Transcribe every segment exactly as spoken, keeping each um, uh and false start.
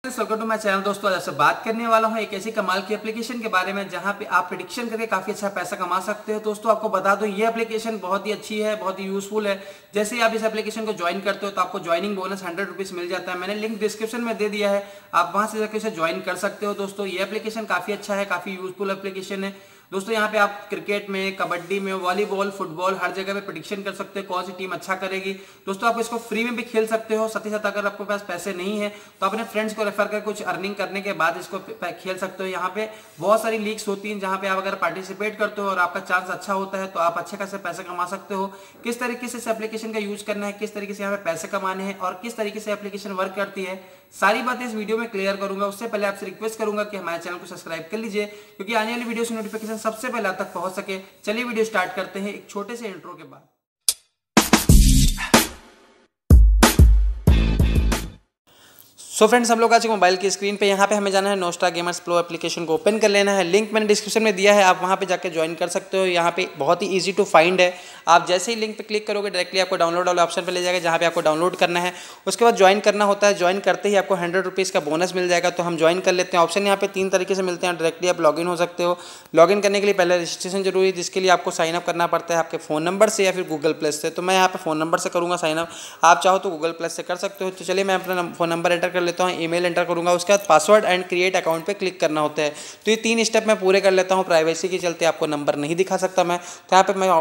Welcome to my channel. दोस्तों आज आपसे बात करने वाला हूं एक ऐसी कमाल की एप्लीकेशन के बारे में जहां पे आप प्रेडिक्शन करके काफी अच्छा पैसा कमा सकते हो। दोस्तों आपको बता दो ये एप्लीकेशन बहुत ही अच्छी है, बहुत ही यूजफुल है। जैसे ही आप इस एप्लीकेशन को ज्वाइन करते हो तो आपको ज्वाइनिंग बोनस हंड्रेड रुपीज मिल जाता है। मैंने लिंक डिस्क्रिप्शन में दे दिया है, आप वहां से जाकर इसे ज्वाइन कर सकते हो। दोस्तों ये एप्लीकेशन काफी अच्छा है, काफी यूजफुल एप्लीकेशन है। दोस्तों यहाँ पे आप क्रिकेट में, कबड्डी में, वॉलीबॉल, फुटबॉल हर जगह पे प्रेडिक्शन कर सकते हो कौन सी टीम अच्छा करेगी। दोस्तों आप इसको फ्री में भी खेल सकते हो। साथ ही साथ अगर आपके पास पैसे नहीं है तो अपने फ्रेंड्स को रेफर कर कुछ अर्निंग करने के बाद इसको खेल सकते हो। यहाँ पे बहुत सारी लीग्स होती हैं जहाँ पे आप अगर पार्टिसिपेट करते हो और आपका चांस अच्छा होता है तो आप अच्छे खासे पैसे कमा सकते हो। किस तरीके से इस एप्लीकेशन का यूज करना है, किस तरीके से यहाँ पे पैसे कमाने हैं और किस तरीके से एप्लीकेशन वर्क करती है, सारी बातें इस वीडियो में क्लियर करूंगा। उससे पहले आपसे रिक्वेस्ट करूंगा कि हमारे चैनल को सब्सक्राइब कर लीजिए क्योंकि आने वाली वीडियो की नोटिफिकेशन सबसे पहले आप तक पहुंच सके। चलिए वीडियो स्टार्ट करते हैं एक छोटे से इंट्रो के बाद। सो so फ्रेंड्स, हम लोग आज मोबाइल की स्क्रीन पे यहाँ पे हमें जाना है नोस्ट्रा गेमर्स प्रो एप्लीकेशन को ओपन कर लेना है। लिंक मैंने डिस्क्रिप्शन में दिया है, आप वहाँ पे जाके ज्वाइन कर सकते हो। यहाँ पे बहुत ही इजी टू फाइंड है। आप जैसे ही लिंक पे क्लिक करोगे डायरेक्टली आपको डाउनलोड वाले ऑप्शन पे ले जाएगा जहाँ पे आपको डाउनलोड करना है। उसके बाद ज्वाइन करना होता है। ज्वाइन करते ही आपको हंड्रेड रुपीज़ का बोनस मिल जाएगा। तो हम ज्वाइन कर लेते हैं। ऑप्शन यहाँ पे तीन तरीके से मिलते हैं। डायरेक्टली आप लॉगिन हो सकते हो। लॉगिन करने के लिए पहले रजिस्ट्रेशन जरूरी है, जिसके लिए आपको साइनअप करना पड़ता है आपके फ़ोन नंबर से या फिर गूगल प्लस से। तो मैं यहाँ पे फ़ोन नंबर से करूँगा साइनअप, आप चाहो तो गूगल प्लस से कर सकते हो। तो चलिए मैं अपना फ़ोन नंबर एंटर कर लेता हूँ, ईमेल एंटर करूंगा, उसके बाद पासवर्ड एंड क्रिएट अकाउंट पे क्लिक करना होता है। तो ये तीन स्टेप मैं पूरे कर लेता हूँ। प्राइवेसी के चलते आपको नंबर नहीं दिखा सकता मैं, तो यहाँ पे मैं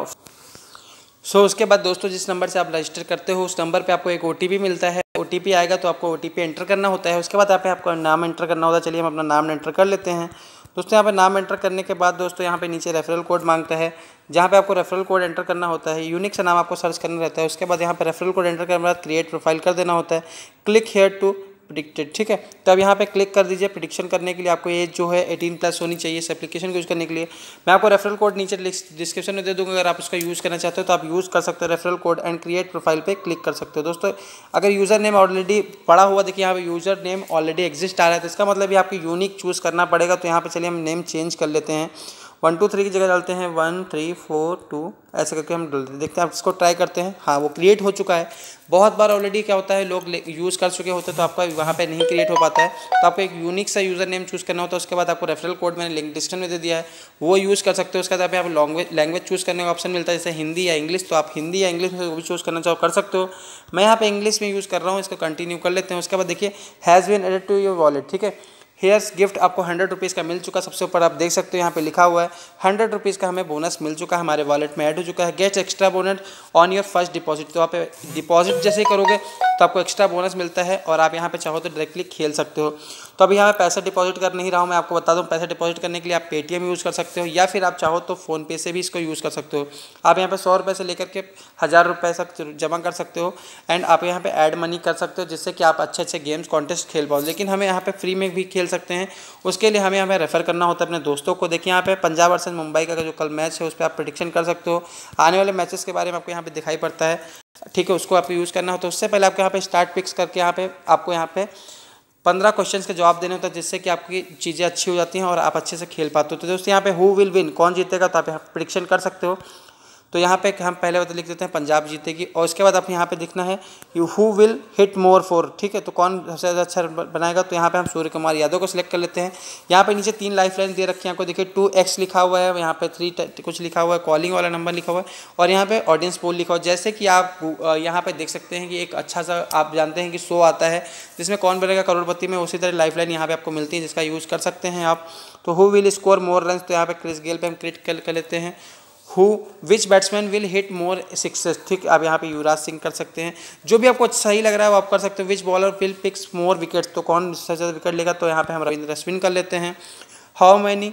सो so, उसके बाद दोस्तों जिस नंबर से आप रजिस्टर करते हो उस नंबर पे आपको एक ओटीपी मिलता है। ओटीपी आएगा तो आपको ओटीपी एंटर करना होता है। उसके बाद यहाँ पे आपको नाम एंटर करना होता है। चलिए हम अपना नाम एंटर कर लेते हैं। दोस्तों यहाँ पे नाम एंटर करने के बाद दोस्तों यहाँ पे नीचे रेफरल कोड मांगता है, जहाँ पे आपको रेफरल कोड एंटर करना होता है। यूनिक सा नाम आपको सर्च करना रहता है। उसके बाद यहाँ पे रेफरल कोड एंटर करने के बाद क्रिएट प्रोफाइल कर देना होता है। क्लिक हेयर टू प्रिडिक्टेड, ठीक है। तो अब यहाँ पे क्लिक कर दीजिए। प्रिडिक्शन करने के लिए आपको एज जो है एटीन प्लस होनी चाहिए इस एप्लीकेशन को यूज़ करने के लिए। मैं आपको रेफरल कोड नीचे डिस्क्रिप्शन में दे दूँगा, अगर आप उसका यूज़ करना चाहते हो तो आप यूज़ कर सकते हो। Referral code and create profile पे क्लिक कर सकते हो। दोस्तों अगर यूज़र नेम ऑलरेडी पड़ा हुआ, देखिए यहाँ पे यूज़र नेम ऑलरेडी एग्जिस्ट आ रहा है, तो इसका मतलब ये आपको यूनिक चूज़ करना पड़ेगा। तो यहाँ पे चलिए हम नेम चेंज कर लेते हैं। वन टू थ्री की जगह डालते हैं वन थ्री फोर टू, ऐसे करके हम डालते हैं। देखते हैं आप इसको ट्राई करते हैं। हाँ, वो क्रिएट हो चुका है। बहुत बार ऑलरेडी क्या होता है लोग यूज़ कर चुके होते हैं तो आपका वहाँ पे नहीं क्रिएट हो पाता है। तो आपको एक यूनिक सा यूज़र नेम चूज़ करना होता है। उसके बाद आपको रेफरल कोड मैंने लिंक डिस्क्रिप्शन में दे दिया है, वो यूज़ कर सकते हो। उसके बाद आप लैंग्वेज लैंग्वेज चूज़ करने का ऑप्शन मिलता है, जैसे हिंदी या इंग्लिश। तो आप हिंदी या इंग्लिश में भी चूज़ करना चाहो कर सकते हो। मैं यहाँ पे इंग्लिश में यूज़ कर रहा हूँ, इसको कंटिन्यू कर लेते हैं। उसके बाद देखिए has been added to your wallet, ठीक है। हेयर्स गिफ्ट आपको हंड्रेड रुपीज़ का मिल चुका। सबसे ऊपर आप देख सकते हो यहाँ पे लिखा हुआ है हंड्रेड रुपीज़ का हमें बोनस मिल चुका है, हमारे वॉलेट में ऐड हो चुका है। Get extra bonus on your first deposit, तो आप डिपॉजिट जैसे ही करोगे तो आपको एक्स्ट्रा बोनस मिलता है और आप यहाँ पे चाहो तो डायरेक्टली खेल सकते हो। तो अभी यहाँ पे पैसा डिपॉजिट कर नहीं रहा हूँ, मैं आपको बता दूँ। पैसा डिपॉजिट करने के लिए आप पेटीएम यूज़ कर सकते हो या फिर आप चाहो तो फ़ोनपे से भी इसको यूज़ कर सकते हो। आप यहाँ पे सौ रुपये से लेकर के हज़ार रुपये तक जमा कर सकते हो एंड आप यहाँ पे ऐड मनी कर सकते हो, जिससे कि आप अच्छे अच्छे गेम्स कॉन्टेस्ट खेल पाओ। लेकिन हमें यहाँ पे फ्री में भी खेल सकते हैं, उसके लिए हमें हमें रेफ़र करना होता है अपने दोस्तों को। देखिए यहाँ पे पंजाब वर्सेस मुंबई का जो कल मैच है उस पर आप प्रेडिक्शन कर सकते हो। आने वाले मैचेस के बारे में आपको यहाँ पे दिखाई पड़ता है, ठीक है। उसको आपको यूज़ करना होता है। उससे पहले आपको यहाँ पे स्टार्ट पिक्स करके यहाँ पे आपको यहाँ पे पंद्रह क्वेश्चंस के जवाब देने होते हैं, जिससे कि आपकी चीज़ें अच्छी हो जाती हैं और आप अच्छे से खेल पाते हो। तो दोस्तों यहाँ पे हु विल विन, कौन जीतेगा, तो आप यहाँ प्रेडिक्शन कर सकते हो। तो यहाँ पे हम पहले बता लिख देते हैं पंजाब जीतेगी और उसके बाद आप यहाँ पे दिखना है who will hit more four, ठीक है। तो कौन सबसे ज़्यादा अच्छा बनाएगा, तो यहाँ पे हम सूर्य कुमार यादव को सिलेक्ट कर लेते हैं। यहाँ पे नीचे तीन लाइफ लाइन दे रखी है आपको, देखिए टू एक्स लिखा हुआ है, यहाँ पे थ्री कुछ लिखा हुआ है, कॉलिंग वाला नंबर लिखा हुआ है और यहाँ पे ऑडियंस पोल लिखा हुआ है। जैसे कि आप यहाँ पे देख सकते हैं कि एक अच्छा सा आप जानते हैं कि शो आता है जिसमें कौन बनेगा करोड़पति में, उसी तरह लाइफ लाइन यहाँ पे आपको मिलती है जिसका यूज़ कर सकते हैं आप। तो who will score more run, तो यहाँ पे क्रिस गेल पे हम क्लिक कर लेते हैं। Who which batsman will hit more sixes, ठीक। आप यहाँ पे युवराज सिंह कर सकते हैं, जो भी आपको सही लग रहा है वो आप कर सकते हो। Which bowler will picks more wickets, तो कौन सबसे ज़्यादा विकेट लेगा, तो यहाँ पे हम रविंद्र अश्विन कर लेते हैं। How many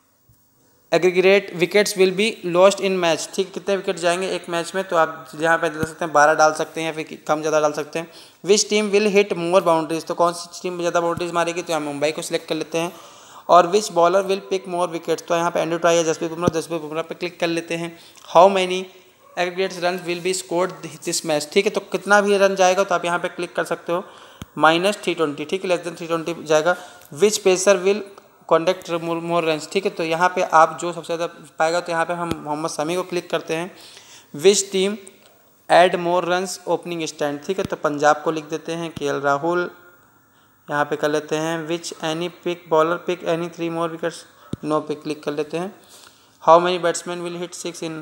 aggregate wickets will be lost in match, ठीक, कितने विकेट जाएंगे एक मैच में, तो आप यहाँ पे दे सकते हैं बारह डाल सकते हैं या फिर कम ज़्यादा डाल सकते हैं। Which team will hit more boundaries, तो कौन सी टीम ज़्यादा बाउंड्रीज मारेगी, तो यहाँ मुंबई को सिलेक्ट कर लेते हैं। और which bowler will pick more wickets, तो यहाँ पे एंड्रू टाई या जसप्रीत बुमराह, जसप्रीत बुमराह पे क्लिक कर लेते हैं। How many aggregates run will be scored this match, ठीक है। तो कितना भी रन जाएगा तो आप यहाँ पे क्लिक कर सकते हो। माइनस थ्री ट्वेंटी, ठीक है, लेस देन थ्री ट्वेंटी जाएगा। Which pacer will conduct more run, ठीक है। तो यहाँ पे आप जो सबसे ज़्यादा पाएगा तो यहाँ पे हम मोहम्मद शमी को क्लिक करते हैं। Which team add more runs opening stand, ठीक है। तो पंजाब को लिख देते हैं, के एल राहुल, यहाँ पे कर लेते हैं which any pick bowler pick any three more wickets, no पे क्लिक कर लेते हैं। How many batsman will hit six in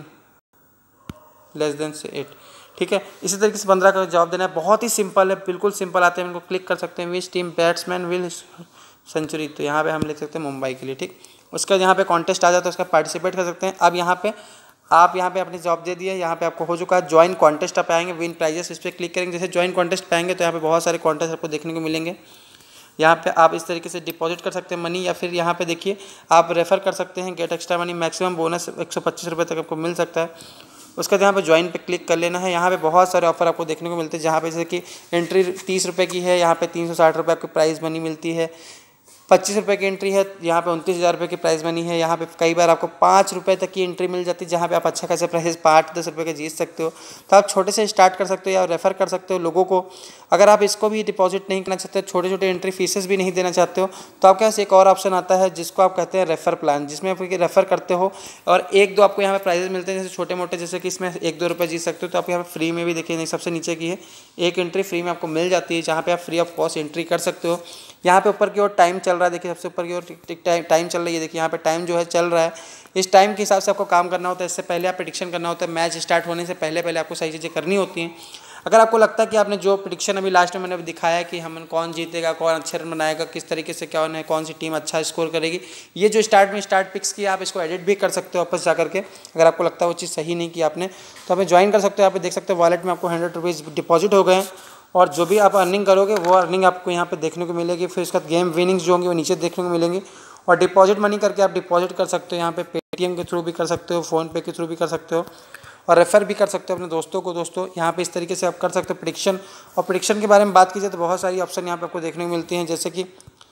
less than eight, ठीक है। इसी तरीके से पंद्रह का जवाब देना है, बहुत ही सिंपल है, बिल्कुल सिंपल आते हैं, इनको क्लिक कर सकते हैं। Which team batsman will century, तो यहाँ पे हम लिख सकते हैं मुंबई के लिए, ठीक। उसके बाद यहाँ पे कॉन्टेस्ट आ जाता है, उसका पार्टिसिपेट कर सकते हैं। अब यहाँ पे आप यहाँ पे अपने जवाब दे दिए, यहाँ पे आपको हो चुका है। ज्वाइन कॉन्टेस्ट आप आएंगे, विन प्राइजेस, इस पर क्लिक करेंगे। जैसे ज्वाइन कॉन्टेस्ट पाएंगे तो यहाँ पे बहुत सारे कॉन्टेस्ट आपको देखने को मिलेंगे। यहाँ पे आप इस तरीके से डिपॉजिट कर सकते हैं मनी, या फिर यहाँ पे देखिए आप रेफ़र कर सकते हैं, get extra money, maximum bonus एक सौ पच्चीस रुपये तक आपको मिल सकता है। उसके बाद यहाँ पे ज्वाइन पे क्लिक कर लेना है। यहाँ पे बहुत सारे ऑफर आपको देखने को मिलते हैं, जहाँ पे जैसे कि एंट्री तीस रुपये की है, यहाँ पे तीन सौ साठ रुपये आपको प्राइज़ मनी मिलती है। पच्चीस रुपये की एंट्री है, यहाँ पे उनतीस हज़ार रुपये की प्राइस मनी है। यहाँ पे कई बार आपको पाँच रुपये तक की एंट्री मिल जाती है, जहाँ पे आप अच्छा खासा प्राइस पाँच दस रुपये के जीत सकते हो। तो आप छोटे से स्टार्ट कर सकते हो या रेफ़र कर सकते हो लोगों को। अगर आप इसको भी डिपॉजिट नहीं करना चाहते, छोटे छोटे एंट्री फीसेस भी नहीं देना चाहते हो, तो आपके पास एक और ऑप्शन आता है जिसको आप कहते हैं रेफ़र प्लान, जिसमें आप रेफ़र करते हो और एक दो आपको यहाँ पे प्राइजेस मिलते हैं, जैसे छोटे मोटे, जैसे कि इसमें एक दो रुपये जीत सकते हो। तो आप यहाँ पे फ्री में भी देखिए, सबसे नीचे की है, एक एंट्री फ्री में आपको मिल जाती है, जहाँ पे आप फ्री ऑफ कॉस्ट एंट्री कर सकते हो। यहाँ पे ऊपर की ओर टाइम चल रहा है, देखिए सबसे ऊपर की ओर टाइम टाइम चल रही है, देखिए यहाँ पे टाइम जो है चल रहा है। इस टाइम के हिसाब से आपको काम करना होता है, इससे पहले आप प्रेडिक्शन करना होता है, मैच स्टार्ट होने से पहले पहले आपको सही चीज़ें करनी होती हैं। अगर आपको लगता है कि आपने जो प्रेडिक्शन अभी लास्ट में मैंने दिखाया कि हम कौन जीतेगा, कौन अच्छे रन बनाएगा, किस तरीके से क्या है, कौन सी टीम अच्छा स्कोर करेगी, ये जो स्टार्ट में स्टार्ट पिक्स की, आप इसको एडिट भी कर सकते हो वापस जा करके। अगर आपको लगता है वो चीज़ सही नहीं की आपने, तो आप ज्वाइन कर सकते हो। यहाँ पे देख सकते हो वॉलेट में आपको हंड्रेड रुपीज़ डिपॉजिट हो गए हैं, और जो भी आप अर्निंग करोगे वो अर्निंग आपको यहाँ पे देखने को मिलेगी। फिर उसके बाद गेम विनिंग्स जो होंगी वो नीचे देखने को मिलेंगी। और डिपॉजिट मनी करके आप डिपॉजिट कर सकते हो, यहाँ पे पेटीएम के थ्रू भी कर सकते हो, फ़ोनपे के थ्रू भी कर सकते हो, और रेफ़र भी कर सकते हो अपने दोस्तों को। दोस्तों यहाँ पे इस तरीके से आप कर सकते हो प्रेडिक्शन। और प्रेडिक्शन के बारे में बात कीजिए तो बहुत सारी ऑप्शन यहाँ पे आपको देखने को मिलती हैं, जैसे कि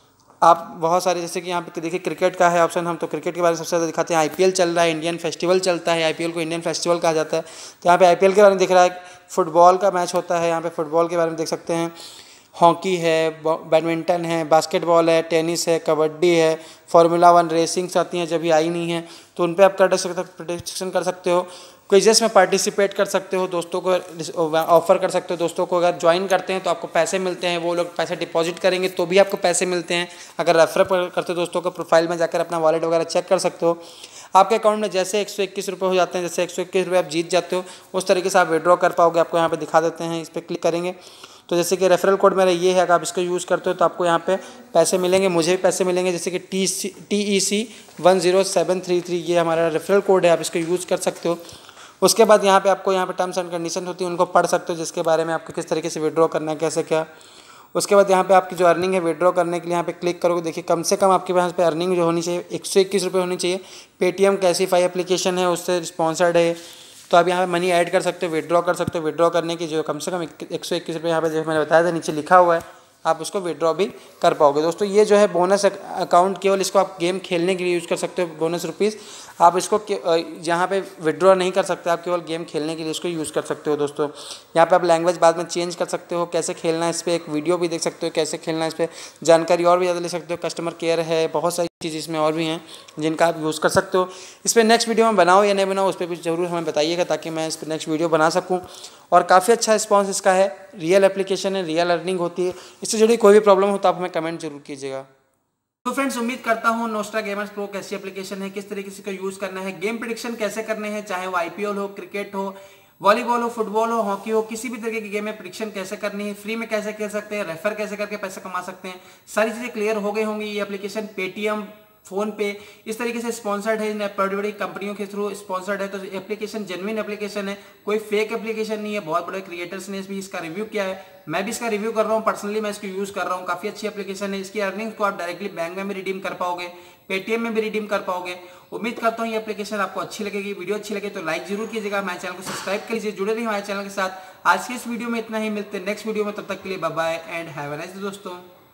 आप बहुत सारे, जैसे कि यहाँ पे देखिए क्रिकेट का है ऑप्शन, हम तो क्रिकेट के बारे में सबसे ज़्यादा दिखाते हैं। आईपीएल चल रहा है, इंडियन फेस्टिवल चलता है, आईपीएल को इंडियन फेस्टिवल कहा जाता है, तो यहाँ पे आईपीएल के बारे में दिख रहा है। फुटबॉल का मैच होता है, यहाँ पे फुटबॉल के बारे में देख सकते हैं। हॉकी है, बैडमिंटन है, बास्केटबॉल है, टेनिस है, कबड्डी है, फार्मूला वन रेसिंग्स आती हैं, जब भी आई नहीं है तो उन पर आप कर सकते प्रेडिक्शन कर सकते हो। क्विज़ेस में पार्टिसिपेट कर सकते हो, दोस्तों को ऑफ़र कर सकते हो। दोस्तों को अगर ज्वाइन करते हैं तो आपको पैसे मिलते हैं, वो लोग पैसे डिपॉजिट करेंगे तो भी आपको पैसे मिलते हैं। अगर रेफर करते हो दोस्तों को, प्रोफाइल में जाकर अपना वॉलेट वगैरह चेक कर सकते हो। आपके अकाउंट में जैसे एक सौ इक्कीस रुपये हो जाते हैं, जैसे एक सौ इक्कीस रुपये आप जीत जाते हो, उस तरीके से आप विड्रॉ कर पाओगे। आपको यहाँ पे दिखा देते हैं, इस पर क्लिक करेंगे तो जैसे कि रेफरल कोड मेरा ये है, अगर आप इसको यूज़ करते हो तो आपको यहाँ पे पैसे मिलेंगे, मुझे भी पैसे मिलेंगे। जैसे कि T C T E C one zero seven three three ये हमारा रेफरल कोड है, आप इसको यूज़ कर सकते हो। उसके बाद यहाँ पे आपको यहाँ पे टर्म्स एंड कंडीशन होती है, उनको पढ़ सकते हो, जिसके बारे में आपको किस तरीके से विड्रॉ करना है, कैसे क्या। उसके बाद यहाँ पे आपकी जो अर्निंग है विड्रॉ करने के लिए यहाँ पे क्लिक करोगे, देखिए कम से कम आपके पास पे अर्निंग जो होनी चाहिए एक सौ इक्कीस रुपये होनी चाहिए। पेटीएम कैसीफाई एप्लीकेशन है, उससे स्पॉन्सर्ड है, तो आप यहाँ पे मनी ऐड कर सकते हो, विड्रॉ कर सकते हो। विड्रॉ करने की जो कम से कम एक सौ इक्कीस रुपये यहाँ पे जो मैंने बताया था नीचे लिखा हुआ है, आप उसको विड्रॉ भी कर पाओगे। दोस्तों ये जो है बोनस अकाउंट, केवल इसको आप गेम खेलने के लिए यूज़ कर सकते हो। बोनस रुपीज़ आप इसको यहाँ पे विड्रॉ नहीं कर सकते, आप केवल गेम खेलने के लिए इसको यूज़ कर सकते हो। दोस्तों यहाँ पे आप लैंग्वेज बाद में चेंज कर सकते हो, कैसे खेलना है इस पर एक वीडियो भी देख सकते हो, कैसे खेलना है इस पर जानकारी और भी ज़्यादा ले सकते हो। कस्टमर केयर है, बहुत सारी चीज़ इसमें और भी हैं जिनका आप यूज़ कर सकते हो। इस पर नेक्स्ट वीडियो में बनाओ या नहीं बनाओ उस पर भी ज़रूर हमें बताइएगा, ताकि मैं इस पर नेक्स्ट वीडियो बना सकूँ। और काफ़ी अच्छा रिस्पॉन्स इसका है, रियल एप्लीकेशन है, रियल अर्निंग होती है। इससे जुड़ी कोई भी प्रॉब्लम हो तो आप हमें कमेंट जरूर कीजिएगा। तो फ्रेंड्स उम्मीद करता हूँ नोस्ट्रा गेमर्स प्रो कैसी एप्लीकेशन है, किस तरीके से इसका यूज़ करना है, गेम प्रेडिक्शन कैसे करने हैं, चाहे वो आईपीएल हो, क्रिकेट हो, वॉलीबॉल हो, फुटबॉल हो, हॉकी हो, किसी भी तरीके की गेम में प्रेडिक्शन कैसे करनी है, फ्री में कैसे खेल सकते हैं, रेफर कैसे करके पैसे कमा सकते हैं, सारी चीज़ें क्लियर हो गई होंगी। ये एप्लीकेशन पेटीएम, फोन पे इस तरीके से स्पॉन्सर्ड है, बड़ी बड़ी कंपनियों के थ्रू स्पॉन्सर्ड है। तो एप्लीकेशन जेन्युइन एप्लीकेशन है, कोई फेक एप्लीकेशन नहीं है। बहुत बड़े क्रिएटर्स ने भी इसका रिव्यू किया है, मैं भी इसका रिव्यू कर रहा हूँ, पर्सनली मैं इसको यूज कर रहा हूँ। काफी अच्छी एप्लीकेशन है, इसकी अर्निंग को आप डायरेक्टली बैंक में भी रिडीम कर पाओगे, पेटीएम में भी रिडीम कर पाओगे। उम्मीद करता हूँ ये एप्लीकेशन आपको अच्छी लगेगी। वीडियो अच्छी लगे तो लाइक जरूर कीजिएगा, हमारे चैनल को सब्सक्राइब कर लीजिए, जुड़े रहिए हमारे चैनल के साथ। आज के इस वीडियो में इतना ही, मिलते हैं नेक्स्ट वीडियो में, तब तक के लिए bye bye and have a nice day दोस्तों।